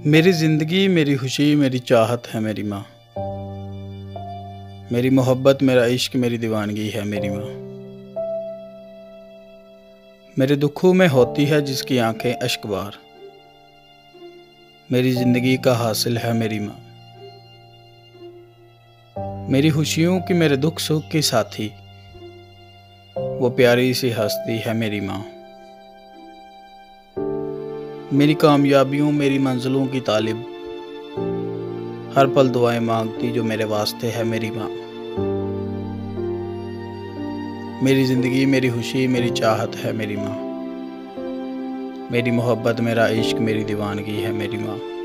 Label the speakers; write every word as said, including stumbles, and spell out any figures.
Speaker 1: मेरी ज़िंदगी मेरी खुशी मेरी चाहत है मेरी माँ। मेरी मोहब्बत मेरा इश्क मेरी दीवानगी है मेरी माँ। मेरे दुखों में होती है जिसकी आंखें अश्कबार, मेरी ज़िंदगी का हासिल है मेरी माँ। मेरी खुशियों की मेरे दुख सुख की साथी, वो प्यारी सी हस्ती है मेरी माँ। मेरी कामयाबियों मेरी मंजिलों की तालिब, हर पल दुआएं मांगती जो मेरे वास्ते है मेरी माँ। मेरी ज़िंदगी मेरी खुशी मेरी चाहत है मेरी माँ। मेरी मोहब्बत मेरा इश्क मेरी दीवानगी है मेरी माँ।